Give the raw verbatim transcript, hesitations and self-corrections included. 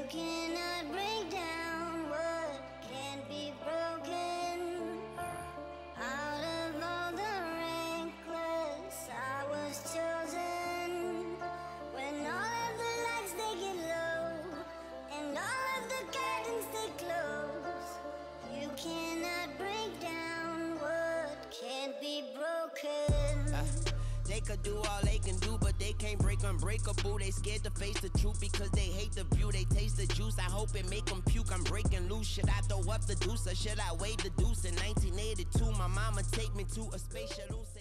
You cannot break down what can't be broken. Out of all the reckless, I was chosen. When all of the lights they get low and all of the curtains they close, you cannot break down what can't be broken. uh. They could do all they can do, but they can't break unbreakable. They scared to face the truth because they hate the view. They taste the juice, I hope it make them puke. I'm breaking loose. Should I throw up the deuce or should I wait the deuce? In nineteen eighty-two, my mama take me to a space shuttle.